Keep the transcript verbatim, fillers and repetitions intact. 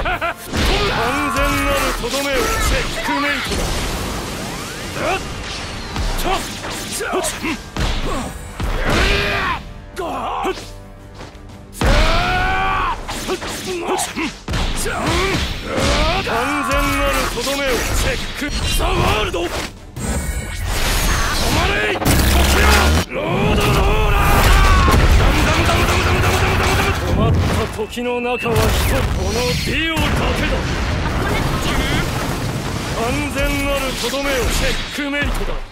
完全なるとどめをチェックメイトだ。ちょっちょっ完全なるとどめをチェック。ザ・ワールド止まれ時よロードローラー。ダムダムダムダムダムダムダムダムダム。止まった時の中は一人、このディオだけだ。完全なるとどめをチェックメイトだ。